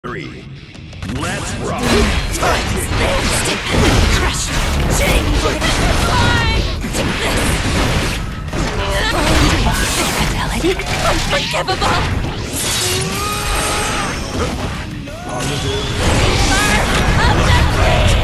3. Let's rock! Crush! Fidelity? Unforgivable! Of the